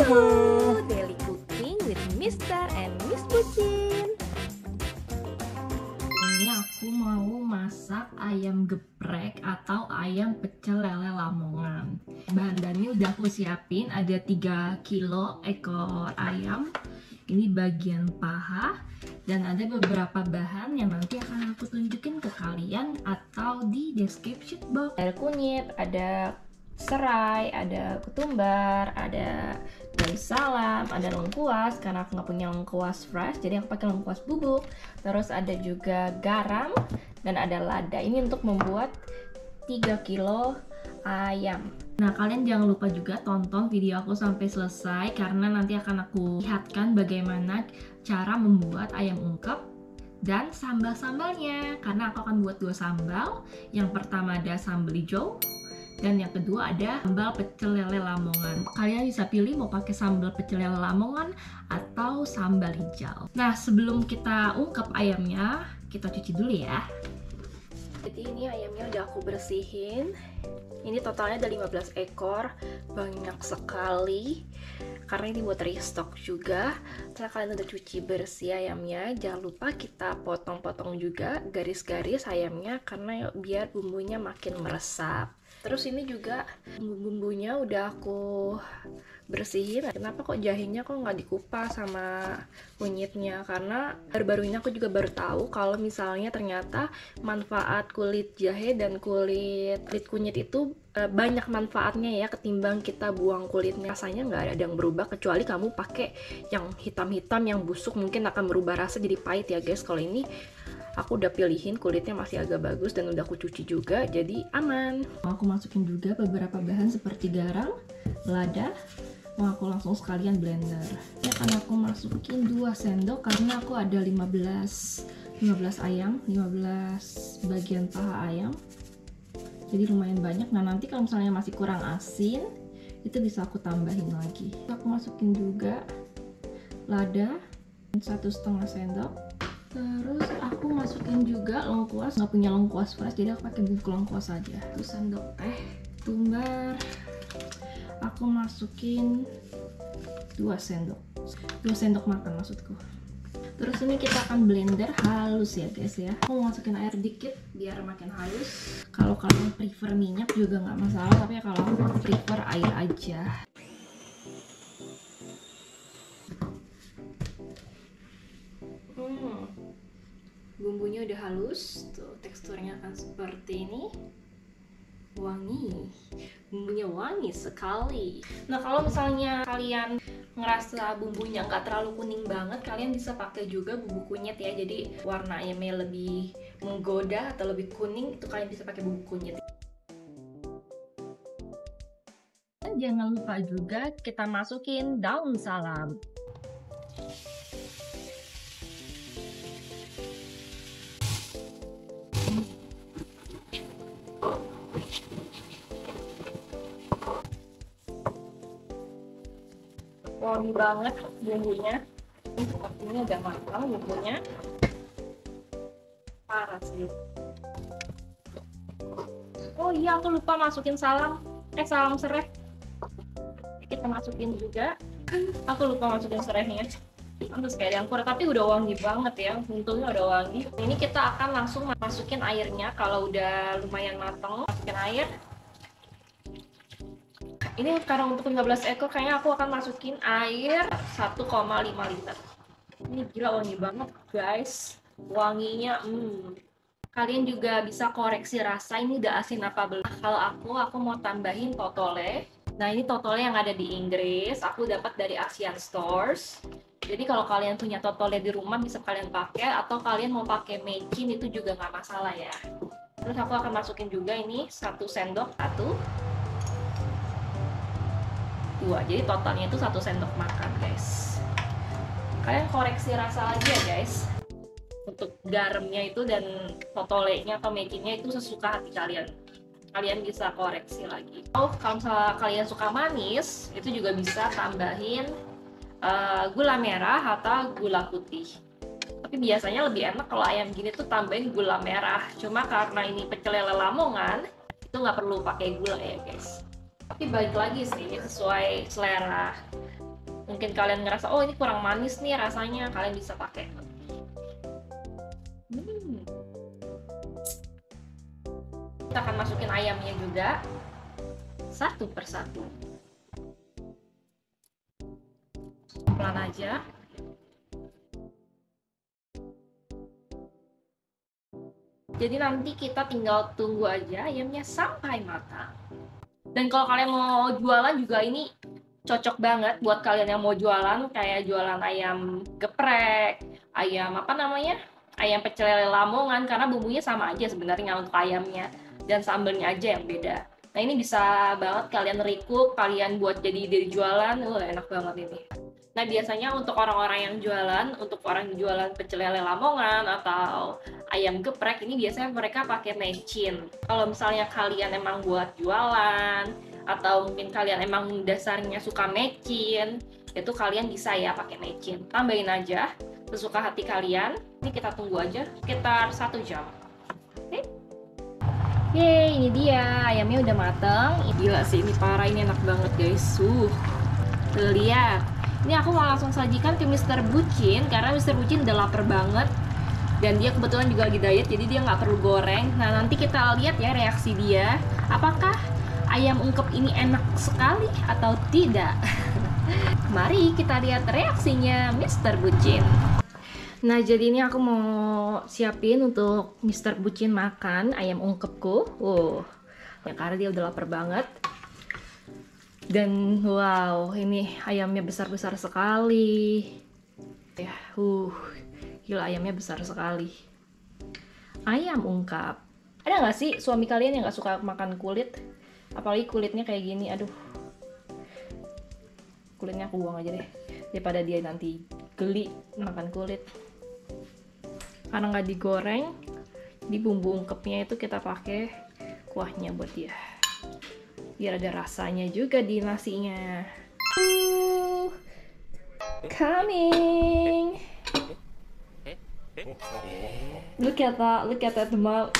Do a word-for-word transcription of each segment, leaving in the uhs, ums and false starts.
Yuhu, daily cooking with Mister and Miss Bucin. Ini aku mau masak ayam geprek atau ayam pecel lele Lamongan. Bahan-bahannya udah aku siapin, ada tiga kilo ekor ayam. Ini bagian paha dan ada beberapa bahan yang nanti akan aku tunjukin ke kalian atau di description box. Ada kunyit, ada serai, ada ketumbar, ada daun salam, ada lengkuas karena aku nggak punya lengkuas fresh, jadi aku pakai lengkuas bubuk. Terus ada juga garam dan ada lada. Ini untuk membuat tiga kilo ayam. Nah, kalian jangan lupa juga tonton video aku sampai selesai karena nanti akan aku lihatkan bagaimana cara membuat ayam ungkep dan sambal-sambalnya. Karena aku akan buat dua sambal. Yang pertama ada sambal hijau dan yang kedua ada sambal pecel lele Lamongan. Kalian bisa pilih mau pakai sambal pecel lele Lamongan atau sambal hijau. Nah, sebelum kita ungkep ayamnya, kita cuci dulu ya. Jadi ini ayamnya udah aku bersihin. Ini totalnya ada lima belas ekor, banyak sekali. Karena ini buat restock juga. Setelah kalian udah cuci bersih ayamnya, jangan lupa kita potong-potong juga garis-garis ayamnya karena biar bumbunya makin meresap. Terus ini juga bumbu-bumbunya udah aku bersihin. Kenapa kok jahenya kok nggak dikupas sama kunyitnya? Karena baru-baru ini aku juga baru tahu kalau misalnya ternyata manfaat kulit jahe dan kulit kulit kunyit itu e, banyak manfaatnya ya ketimbang kita buang kulitnya. Rasanya nggak ada yang berubah kecuali kamu pakai yang hitam-hitam yang busuk, mungkin akan berubah rasa jadi pahit ya guys. Kalau ini aku udah pilihin kulitnya masih agak bagus dan udah aku cuci juga, jadi aman. Mau aku masukin juga beberapa bahan seperti garam, lada. Mau aku langsung sekalian blender. Ini akan aku masukin dua sendok karena aku ada lima belas ayam, lima belas bagian paha ayam. Jadi lumayan banyak. Nah, nanti kalau misalnya masih kurang asin, itu bisa aku tambahin lagi. Aku masukin juga lada satu setengah sendok. Terus aku masukin juga lengkuas, nggak punya lengkuas fresh jadi aku pakai bubuk lengkuas aja. Satu sendok teh tumbar, aku masukin dua sendok, dua sendok makan maksudku. Terus ini kita akan blender halus ya guys ya. Aku masukin air dikit biar makin halus. Kalau kalian prefer minyak juga nggak masalah, tapi ya kalau aku prefer air aja. Hmm, bumbunya udah halus, tuh teksturnya akan seperti ini. Wangi, bumbunya wangi sekali. Nah, kalau misalnya kalian ngerasa bumbunya nggak terlalu kuning banget, kalian bisa pakai juga bubuk kunyit ya. Jadi warna ayamnya lebih menggoda atau lebih kuning, itu kalian bisa pakai bubuk kunyit. Dan jangan lupa juga kita masukin daun salam. Wangi banget bumbunya. Ini sepertinya udah matang bumbunya. Parah sih. Oh iya, aku lupa masukin salam. Eh, salam serai. Kita masukin juga. Aku lupa masukin serainya. Terus kayak diangkur, tapi udah wangi banget ya. Untungnya udah wangi. Ini kita akan langsung masukin airnya. Kalau udah lumayan matang, masukin air. Ini karena untuk lima belas ekor, kayaknya aku akan masukin air satu koma lima liter. Ini gila wangi banget guys. Wanginya, hmm. Kalian juga bisa koreksi rasa, ini udah asin apa belum. Kalau aku, aku mau tambahin totole. Nah, ini totole yang ada di Inggris. Aku dapat dari Asian Stores. Jadi kalau kalian punya totole di rumah bisa kalian pakai. Atau kalian mau pakai mecin itu juga nggak masalah ya. Terus aku akan masukin juga ini satu sendok, satu. Dua, jadi totalnya itu satu sendok makan guys. Kalian koreksi rasa lagi ya guys. Untuk garamnya itu dan totolenya atau mecinnya itu sesuka hati kalian. Kalian bisa koreksi lagi. Oh, kalau misalnya kalian suka manis, itu juga bisa tambahin uh, gula merah atau gula putih. Tapi biasanya lebih enak kalau ayam gini tuh tambahin gula merah. Cuma karena ini pecel lele Lamongan, itu nggak perlu pakai gula ya guys. Tapi balik lagi sih, sesuai selera mungkin kalian ngerasa oh ini kurang manis nih rasanya, kalian bisa pakai. Hmm. Kita akan masukin ayamnya juga satu persatu, pelan aja. Jadi nanti kita tinggal tunggu aja ayamnya sampai matang. Dan kalau kalian mau jualan juga ini cocok banget buat kalian yang mau jualan, kayak jualan ayam geprek, ayam apa namanya, ayam pecel lele Lamongan, karena bumbunya sama aja sebenarnya untuk ayamnya, dan sambelnya aja yang beda. Nah ini bisa banget kalian recook, kalian buat jadi ide jualan, wah enak banget ini. Nah biasanya untuk orang-orang yang jualan, untuk orang yang jualan pecel lele Lamongan atau ayam geprek, ini biasanya mereka pakai mecin. Kalau misalnya kalian emang buat jualan, atau mungkin kalian emang dasarnya suka mecin, itu kalian bisa ya pakai mecin. Tambahin aja sesuka hati kalian. Ini kita tunggu aja sekitar satu jam. Oke? Yeay, ini dia ayamnya udah mateng. Gila sih, ini parah, ini enak banget guys. Uh, tuh lihat. Ini aku mau langsung sajikan ke mister Bucin karena mister Bucin udah lapar banget dan dia kebetulan juga lagi diet, jadi dia nggak perlu goreng. Nah nanti kita lihat ya reaksi dia, apakah ayam ungkep ini enak sekali atau tidak. Mari kita lihat reaksinya mister Bucin. Nah jadi ini aku mau siapin untuk mister Bucin makan ayam ungkepku. Wow, ya karena dia udah lapar banget. Dan wow, ini ayamnya besar-besar sekali. Ya, uh, gila ayamnya besar sekali. Ayam ungkap. Ada nggak sih suami kalian yang nggak suka makan kulit? Apalagi kulitnya kayak gini, aduh. Kulitnya aku buang aja deh, daripada dia nanti geli makan kulit. Karena nggak digoreng, di bumbu ungkepnya itu kita pakai kuahnya buat dia. Biar ada rasanya juga di nasinya. Uh, coming. Look at that, look at that mouth.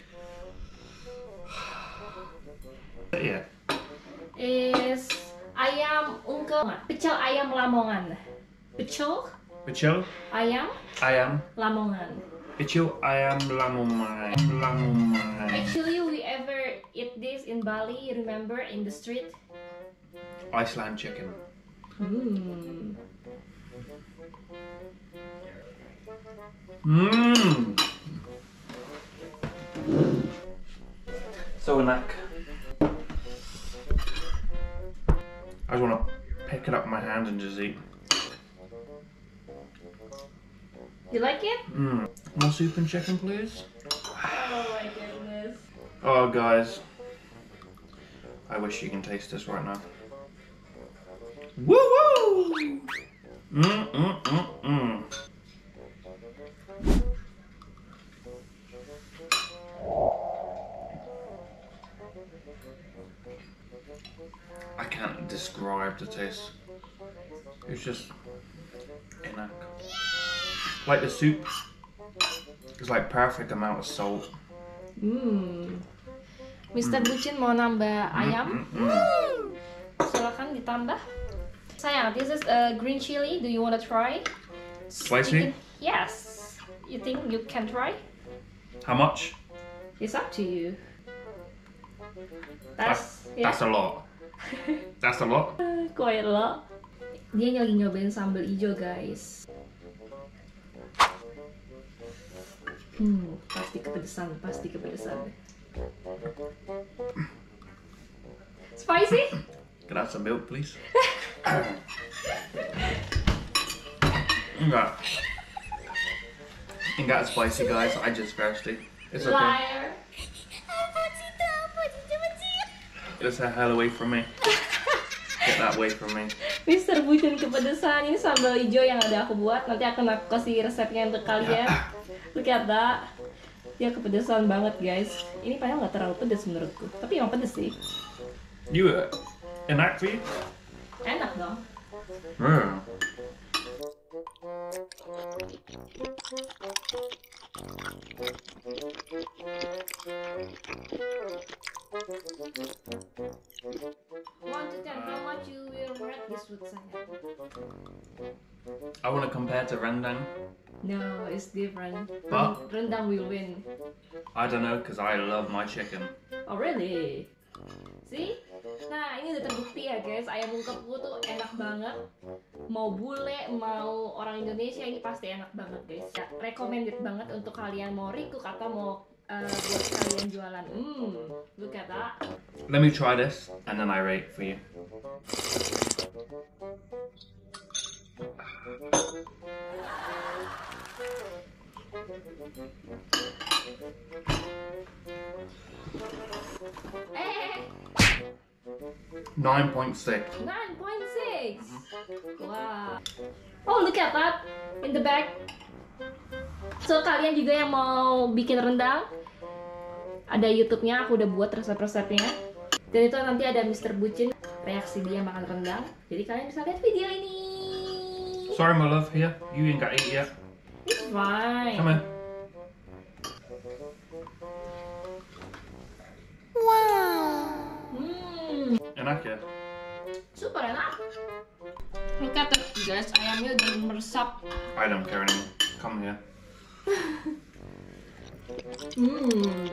Yeah. Is ayam ungkep, pecel ayam Lamongan. Pecel Pecel ayam ayam. Lamongan. Pecel ayam Lamongan. Lamongan. Actually, we ever eat this in Bali, you remember, in the street? Iceland chicken. Hmm. Mmm. So enak. I just want to pick it up in my hand and just eat. You like it? Mmm. More soup and chicken, please. Oh my goodness. Oh, guys. I wish you can taste this right now. Woo woo! Mmm, mmm, mmm, mmm. I can't describe the taste. It's just enak. Like the soup is like perfect amount of salt. Hmm. mister Bucin mau nambah ayam? Mm, mm, mm. Silakan ditambah. Sayang, this is a green chili. Do you want to try? Spicy? You can- yes. You think you can try? How much? It's up to you. That's, That's, yeah. that's a lot. That's a lot. Quite a lot. Dia lagi nyobain sambal hijau, guys. Hmm, pasti kepedesan, pasti kepedesan. Spicy? Can I have some milk, please? Enggak. Enggak spicy, guys. I just thirsty. It's okay. Liar. Get the hell away from me. Get that away from me. mister Bucin kepedesan. Ini sambal hijau yang ada aku buat. Nanti akan aku kasih resepnya untuk kalian. Look at that. Dia kepedesan banget, guys. Ini padahal nggak terlalu pedes menurutku. Tapi emang pedes sih. You uh, enak for you? Enak dong. Mm. One, two, Stan, how much you will rate this food, Sayang? I want to compare to rendang. No, it's different. But- Rendang will win. I don't know, because I love my chicken. Oh really? See? Nah ini udah terbukti ya guys, ayam ungkepku tuh enak banget. Mau bule, mau orang Indonesia ini pasti enak banget guys. Ya, recommended banget untuk kalian mau recook atau mau uh, buat kalian jualan. Hmm, look at that. Let me try this, and then I rate for you. Eh, nine point six. nine point six. Wow. Oh look at that in the back. So kalian juga yang mau bikin rendang, ada YouTube-nya, aku udah buat resep-resepnya. Dan itu nanti ada mister Bucin reaksi dia makan rendang. Jadi kalian bisa lihat video ini. Sorry, my love, here. You ain't got eat yet. It's fine. Come here. Hmm, Enak ya? super enak. Look at that guys, ayamnya udah meresap. I don't care anymore. Come here. Hmm,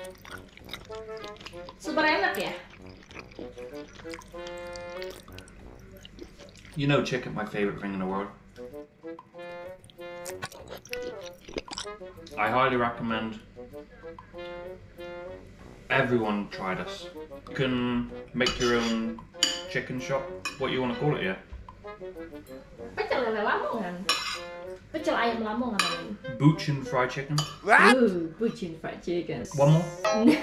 super enak ya. You know chicken, my favorite thing in the world. I highly recommend everyone try this. You can make your own chicken shop, what you want to call it, yeah? Pecel lele Lamongan. Pecel ayam Lamongan namanya. Buchin fried chicken. Ooh, Bucin fried chicken. One more,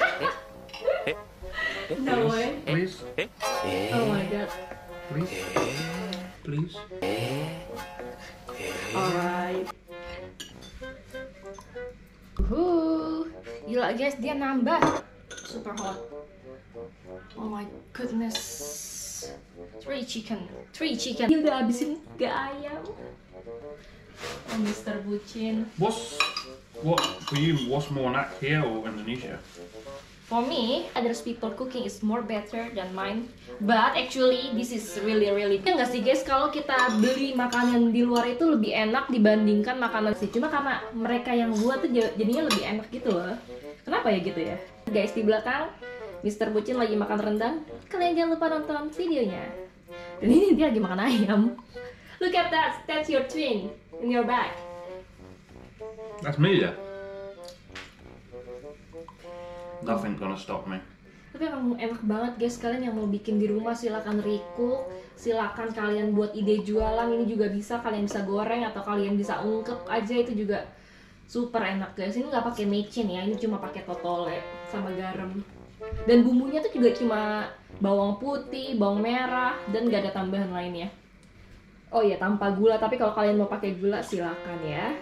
No way. please. Oh my god. Please. Please. Alright. Uhuh. Gila guys, dia nambah. Super hot. Oh my goodness. Three chicken. Three chicken. Dia udah habisin tiga ayam. Oh, mister Bucin. What's what for you? What's more enak here or Indonesia? For me, others people cooking is more better than mine. But actually, this is really really. Ya nggak sih guys, kalau kita beli makanan di luar itu lebih enak dibandingkan makanan sih. Cuma karena mereka yang buat tuh jadinya lebih enak gitu loh. Kenapa ya gitu ya? Guys, di belakang mister Bucin lagi makan rendang. Kalian jangan lupa nonton videonya. Dan ini dia lagi makan ayam. Look at that, that's your twin in your back. That's me, yeah. Nothing gonna stop me. Tapi emang enak banget guys, kalian yang mau bikin di rumah silakan recook, silakan kalian buat ide jualan, ini juga bisa, kalian bisa goreng atau kalian bisa ungkep aja, itu juga super enak guys. Ini nggak pakai micin ya, ini cuma pakai totole sama garam. Dan bumbunya tuh juga cuma bawang putih, bawang merah, dan nggak ada tambahan lainnya. Oh iya, tanpa gula, tapi kalau kalian mau pakai gula silakan ya.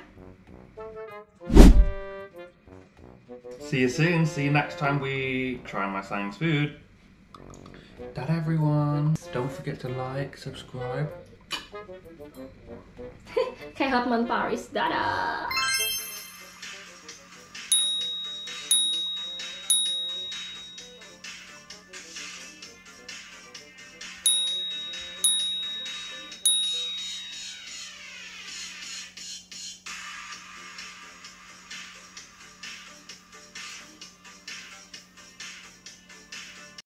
See you soon. See you next time we try my science food. That everyone. Don't forget to like, subscribe. Kayak Hotman Paris, dadah!